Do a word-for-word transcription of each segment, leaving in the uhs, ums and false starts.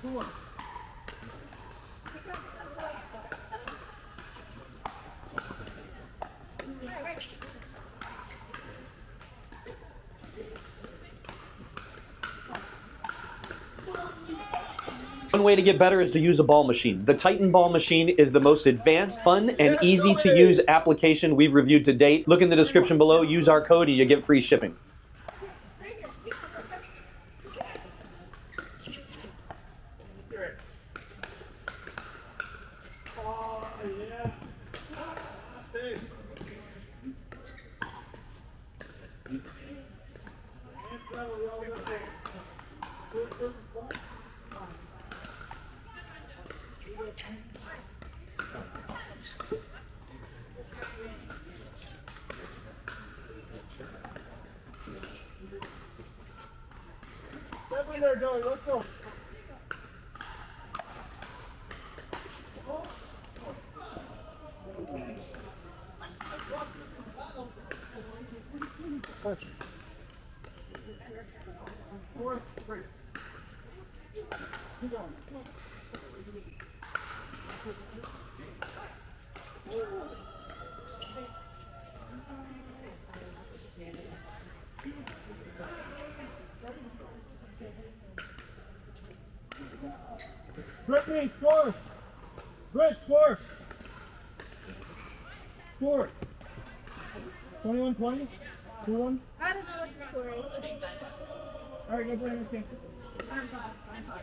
One way to get better is to use a ball machine. The Titan ball machine is the most advanced, fun, and easy to use application we've reviewed to date. Look in the description below, use our code, and you get free shipping. Step in there, Joey. Let's go. Four, three. Keep going. Brittany, score! Britt, score! Score! twenty-one twenty? two one? I don't know what the score is. Alright, go bring it. I'm fine. I'm fine.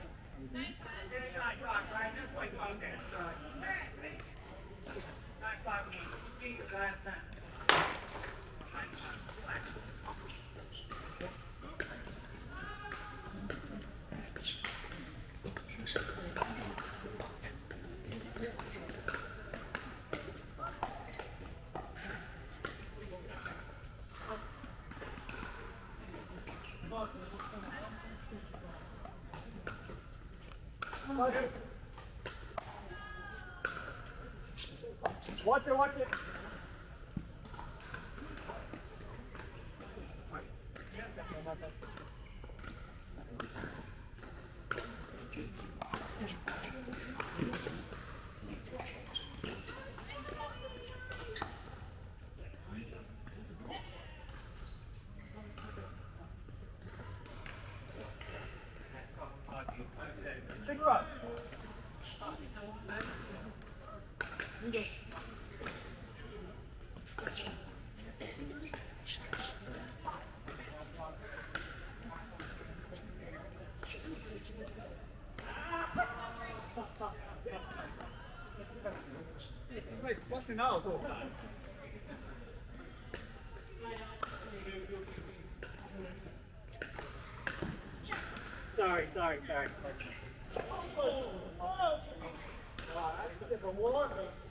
Watch it, watch it. Big rush. You go. Like busting out. Sorry, sorry, sorry. Oh, oh. Wow, that's different one.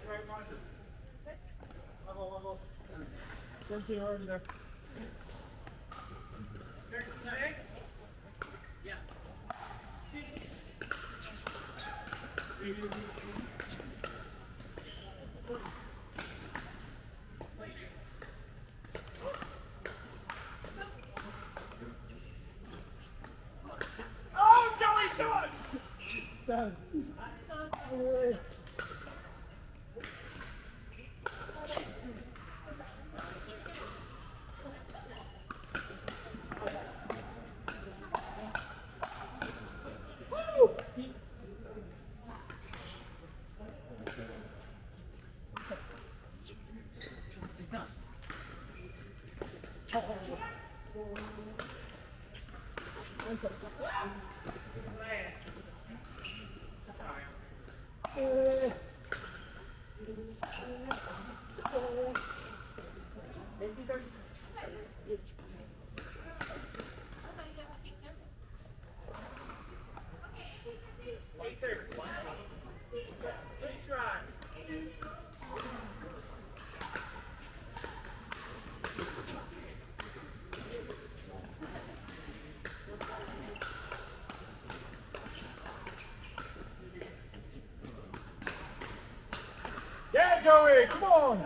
Level, level. Something over there. Yeah. Oh, Joey, come on! Seven. Yeah, Joey, come on!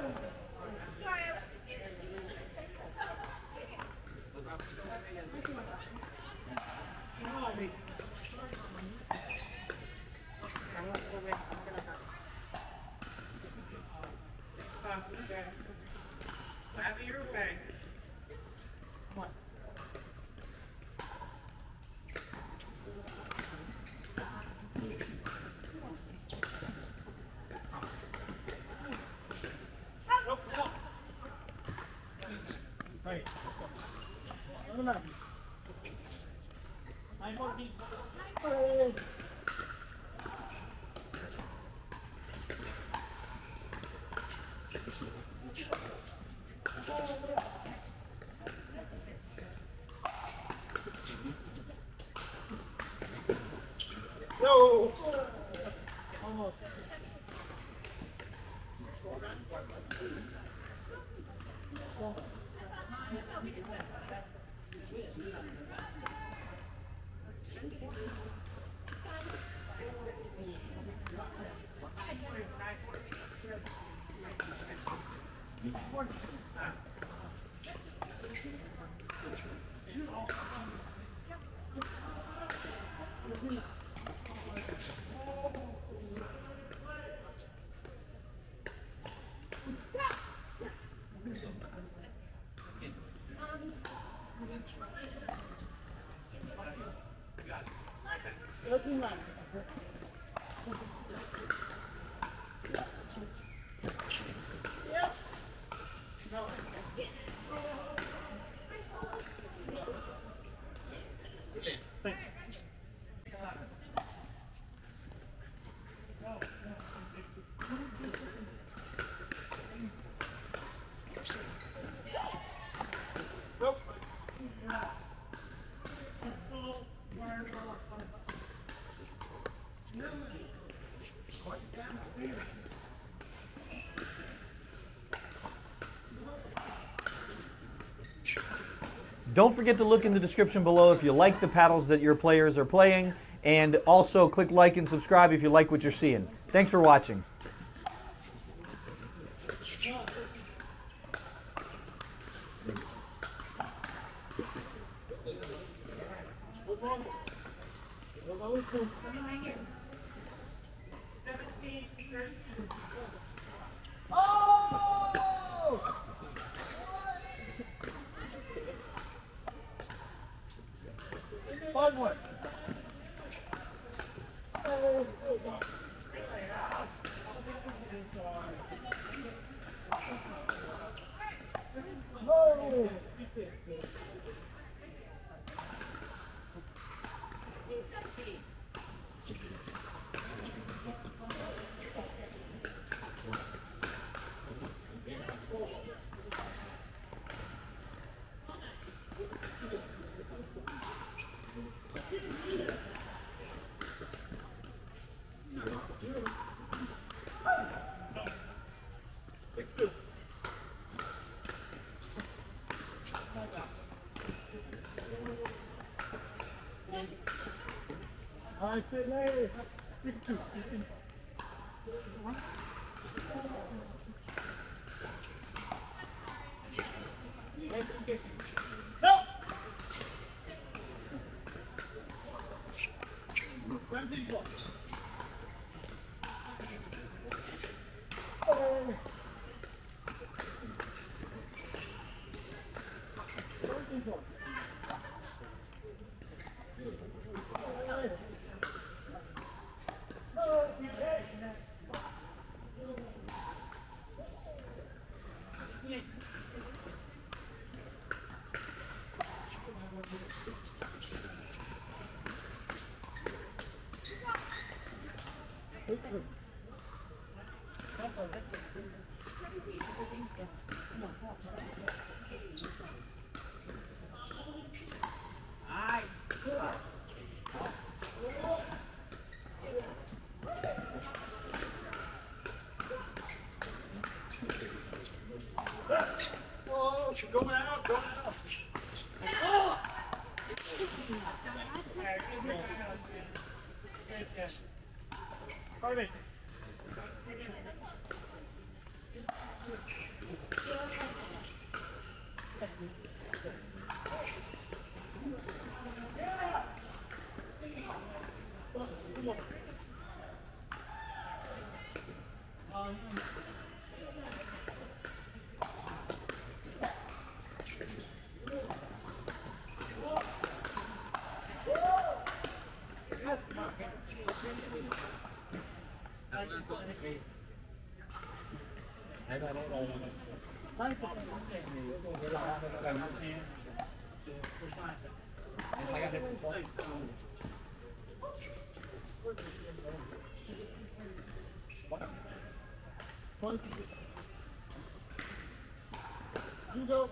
Right. No, no. Nine fourteen. No. Almost. Looking like. Yep. No. Thank you. Nope. Don't forget to look in the description below if you like the paddles that your players are playing, and also click like and subscribe if you like what you're seeing. Thanks for watching. Oh! Fun one. No. All right, sit later. No. Oh. Oh, she's going out, going out. Oh! Perfect. You go.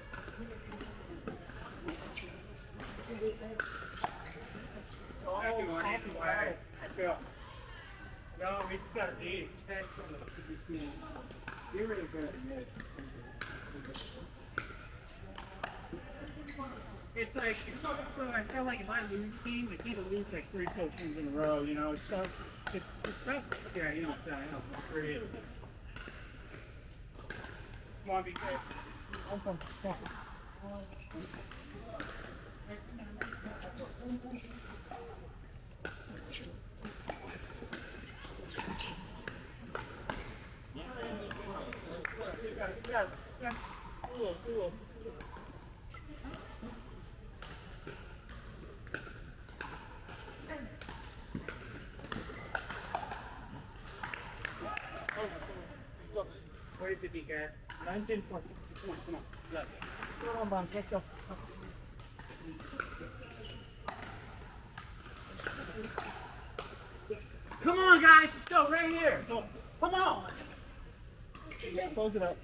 Oh, copyright. Yeah. No, we just got to eat. Thanks for the You're really good at it. It's like, it's so, I feel like if I lose a team, I can't lose like three potions in a row, you know? It's so, it's, it's tough. Yeah, you know, I know. Three. Come on, be good. Okay. Yeah. Yeah, yeah. Cool, cool. Where did it get? nineteen forty. Come on, come on. Yeah. Come on, let's go. Come on, guys, let's go right here. Go. Come on. Yeah, close it up.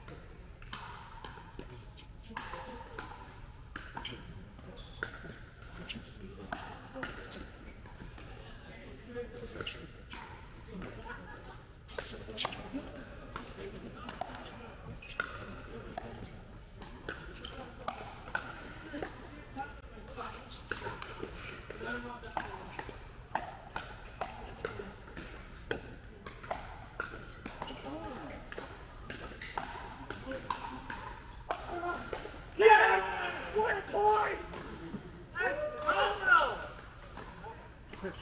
Yes! What a boy! Oh no!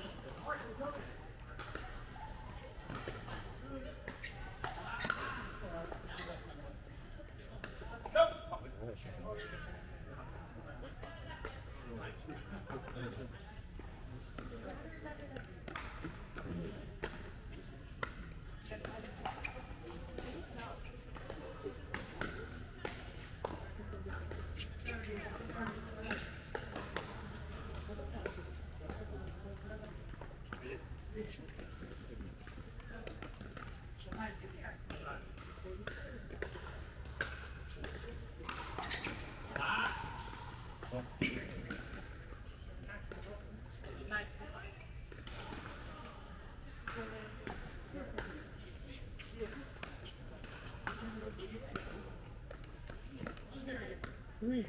Three.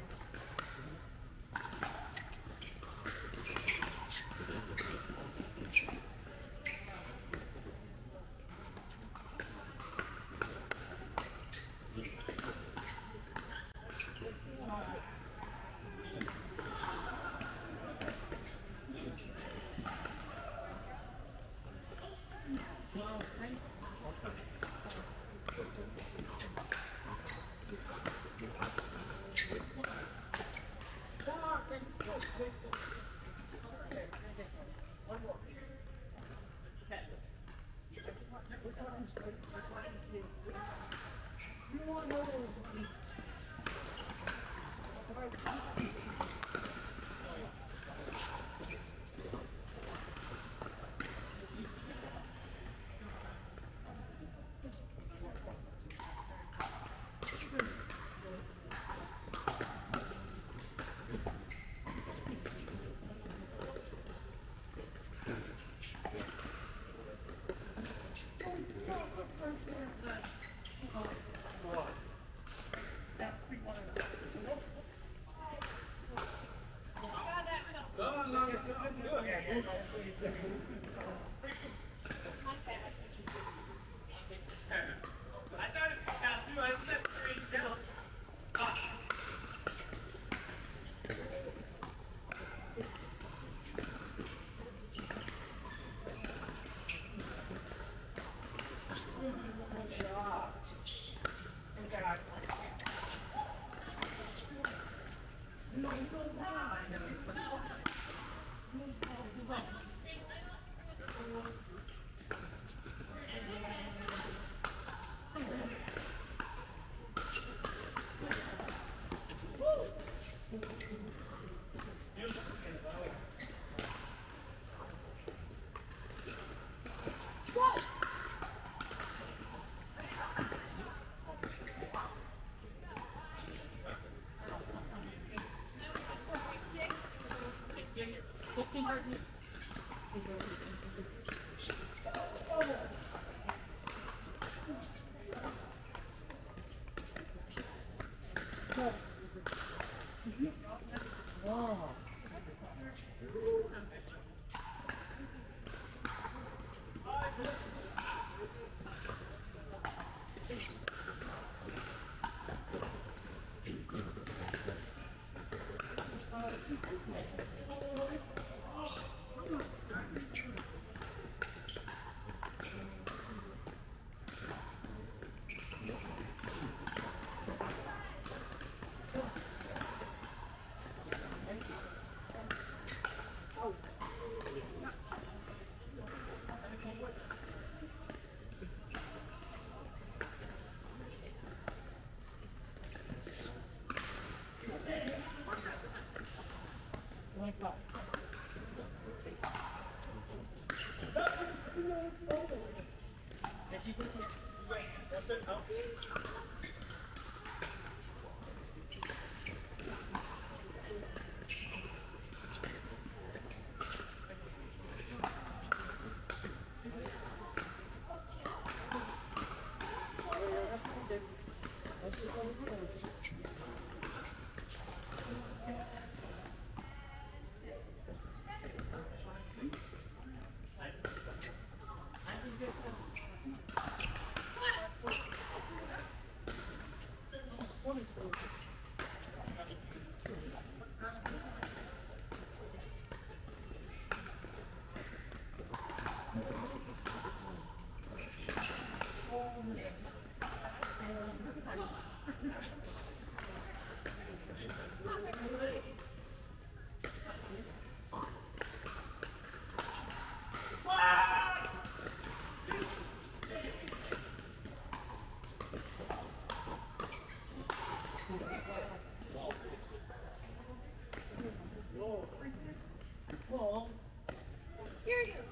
Here you go.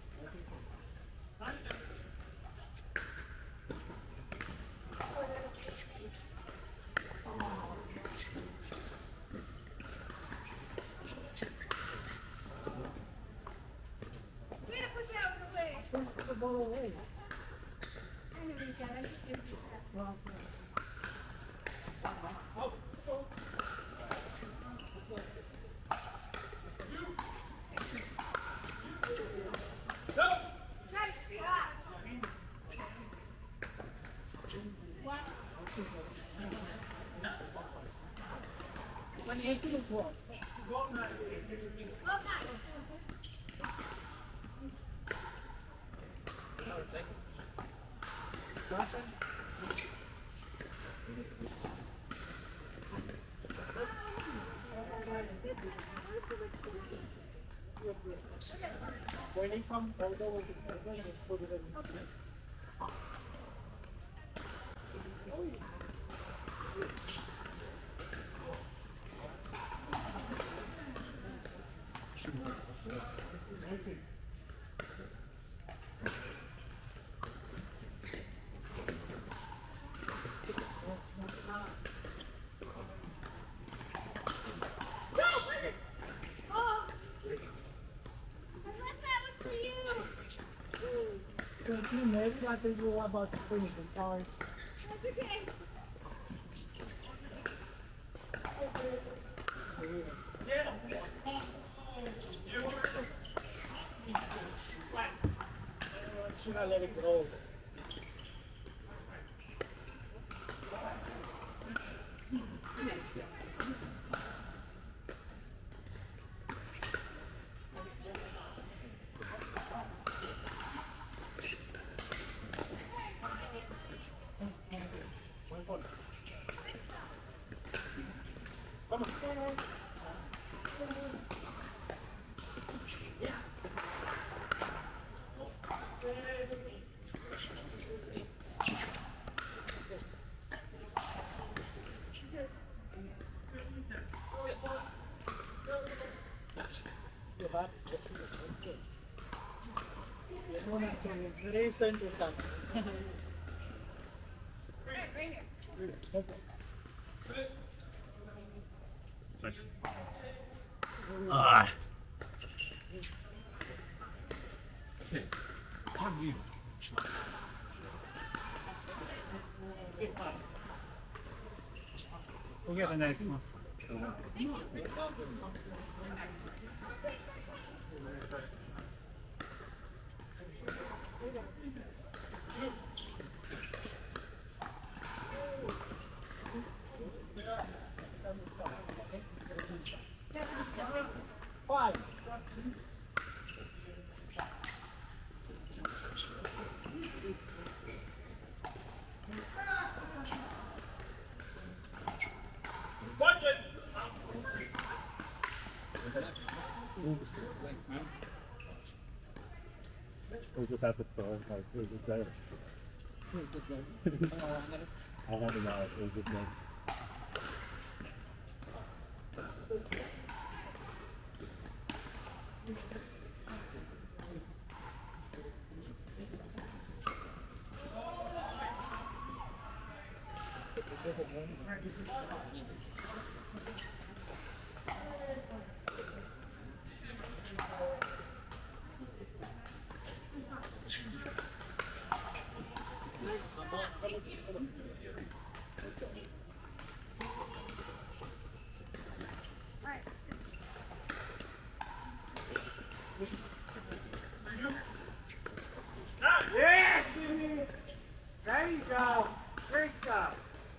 Way to push out of the way. Push the ball away. I know you got it. Well, Nice shot. What? when you into the ball. Oh, nice. When they come, I'll go with the I'll just put it in. Oh. I left that one for you. So, you know, everybody thinks we're about to finish it. Sorry. That's okay. Should I let it go? Come on. Very central time. Right, right here. Ah. We'll get the next one. Five. Watch it. We just have to throw it like it was there. I had it out. It was just there. Yes! There you go. Great job.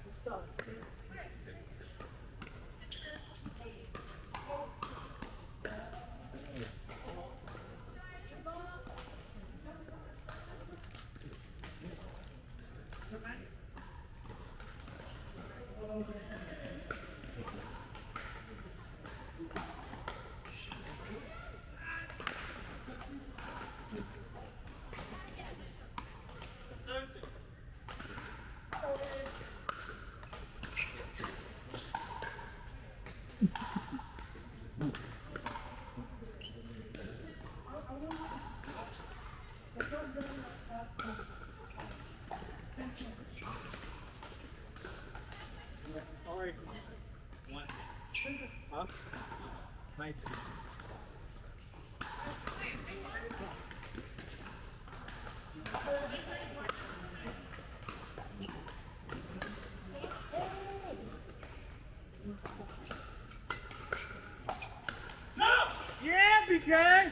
Sorry. One. Huh? Nice. Yeah, B K!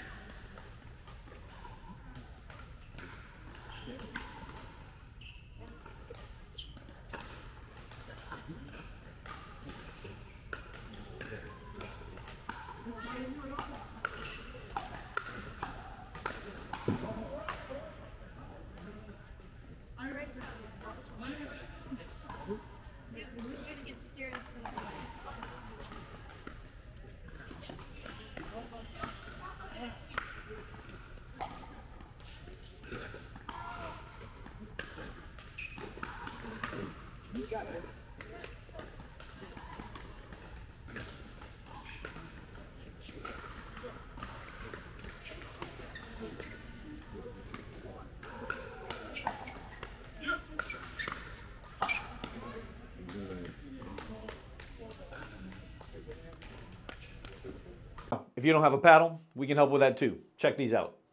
If you don't have a paddle, we can help with that too. Check these out.